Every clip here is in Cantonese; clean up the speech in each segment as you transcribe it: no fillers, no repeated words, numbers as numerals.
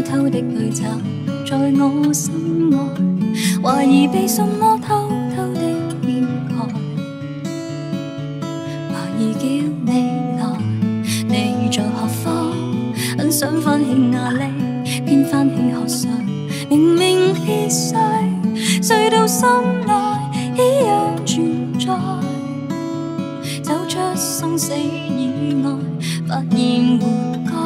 偷的去找，在我心外，怀疑被什么偷偷的掩盖，怀疑叫你来，你在何方？很想翻起瓦砾，偏翻起河上，明明裂碎，碎到心内依样存在。走出生死以外，發現活該。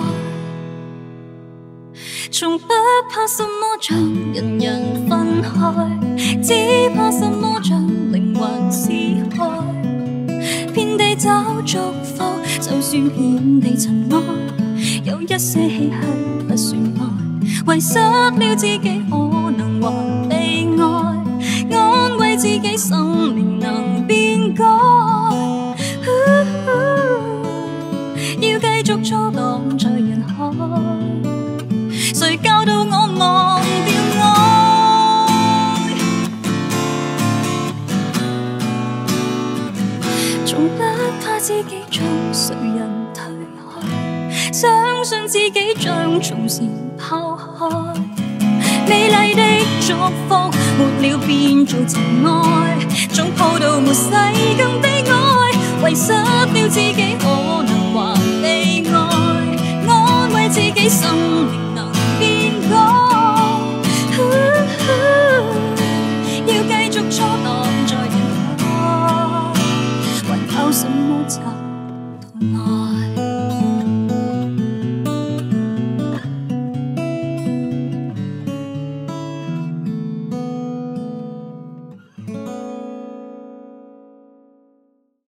從不怕什麼將人人分開，只怕什麼將靈魂撕開。遍地找祝福，就算遍地塵埃，有一些唏噓不算愛。遺失了自己，可能還被愛，安慰自己生命能變改。要繼續錯蕩在人海，誰教導我忘掉愛？從不怕自己將誰人推開，相信自己將從前拋開。美麗的祝福沒了變做情愛，總抱到沒世更悲哀。遺失了自己，可能還被愛，安慰自己生命